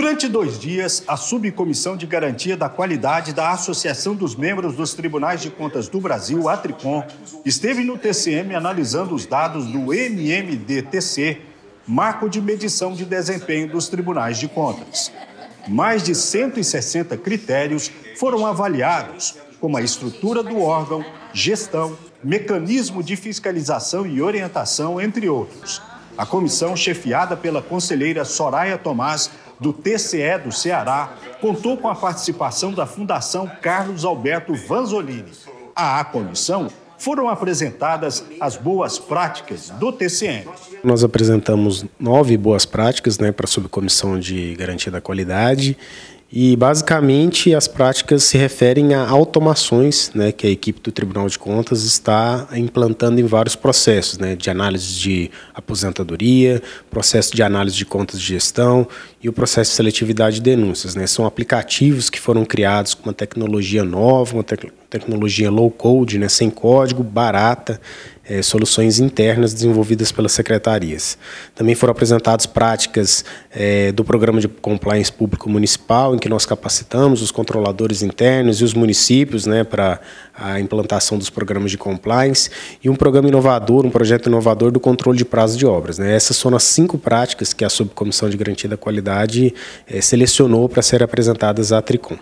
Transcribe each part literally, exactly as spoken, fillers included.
Durante dois dias, a Subcomissão de Garantia da Qualidade da Associação dos Membros dos Tribunais de Contas do Brasil, ATRICON, esteve no T C M analisando os dados do M M D T C, Marco de Medição de Desempenho dos Tribunais de Contas. Mais de cento e sessenta critérios foram avaliados, como a estrutura do órgão, gestão, mecanismo de fiscalização e orientação, entre outros. A comissão, chefiada pela conselheira Soraya Tomás, do T C E do Ceará, contou com a participação da Fundação Carlos Alberto Vanzolini. À comissão foram apresentadas as boas práticas do T C M. Nós apresentamos nove boas práticas, né, para a Subcomissão de Garantia da Qualidade. E, basicamente, as práticas se referem a automações, né, que a equipe do Tribunal de Contas está implantando em vários processos, né, de análise de aposentadoria, processo de análise de contas de gestão e o processo de seletividade de denúncias, né. São aplicativos que foram criados com uma tecnologia nova, uma tec tecnologia low-code, né, sem código, barata, é, soluções internas desenvolvidas pelas secretarias. Também foram apresentadas práticas é, do Programa de Compliance Público Municipal, em que nós capacitamos os controladores internos e os municípios, né, para a implantação dos programas de compliance, e um programa inovador, um projeto inovador do controle de prazo de obras, né. Essas foram as cinco práticas que a Subcomissão de Garantia da Qualidade é, selecionou para serem apresentadas à ATRICON.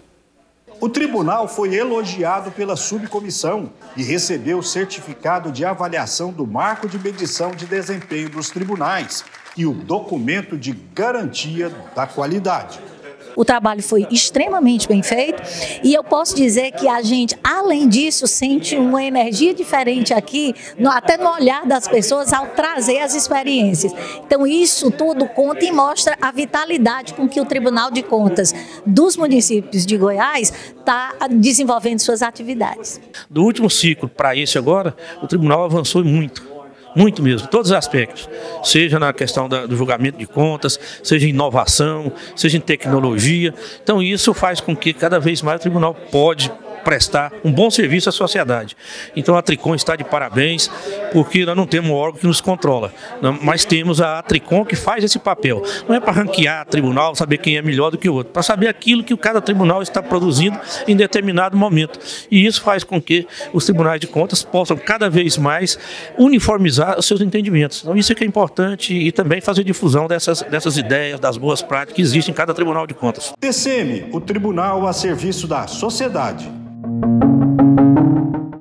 O tribunal foi elogiado pela subcomissão e recebeu o certificado de avaliação do Marco de Medição de Desempenho dos Tribunais e o documento de garantia da qualidade. O trabalho foi extremamente bem feito e eu posso dizer que a gente, além disso, sente uma energia diferente aqui, no, até no olhar das pessoas ao trazer as experiências. Então isso tudo conta e mostra a vitalidade com que o Tribunal de Contas dos municípios de Goiás está desenvolvendo suas atividades. Do último ciclo para esse agora, o Tribunal avançou muito. Muito mesmo, em todos os aspectos, seja na questão da, do julgamento de contas, seja em inovação, seja em tecnologia. Então isso faz com que cada vez mais o tribunal pode prestar um bom serviço à sociedade. Então a ATRICON está de parabéns, porque nós não temos um órgão que nos controla, mas temos a ATRICON que faz esse papel. Não é para ranquear tribunal, saber quem é melhor do que o outro, para saber aquilo que cada tribunal está produzindo em determinado momento. E isso faz com que os tribunais de contas possam cada vez mais uniformizar os seus entendimentos. Então isso é que é importante e também fazer difusão dessas, dessas ideias, das boas práticas que existem em cada tribunal de contas. T C M, o tribunal a serviço da sociedade.